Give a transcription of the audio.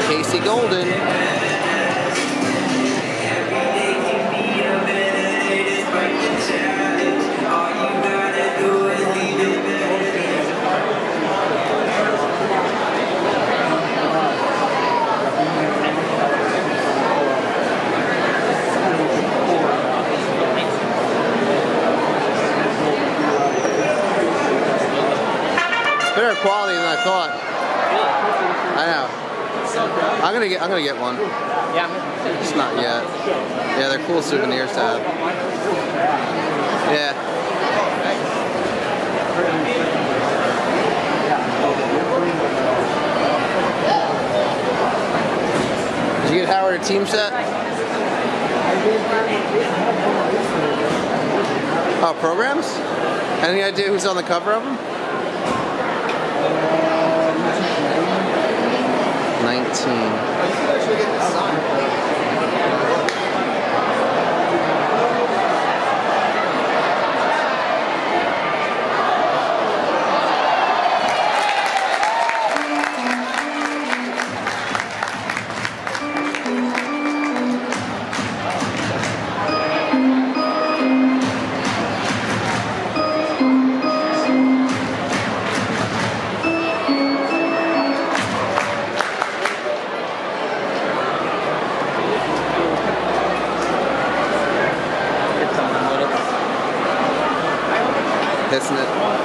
Casey Golden. Better quality than I thought. I know. I'm gonna get one. Yeah. Just not yet. Yeah, they're cool souvenirs to have. Yeah. Did you get Howard a team set? Oh, programs? Any idea who's on the cover of them? 19. Isn't it?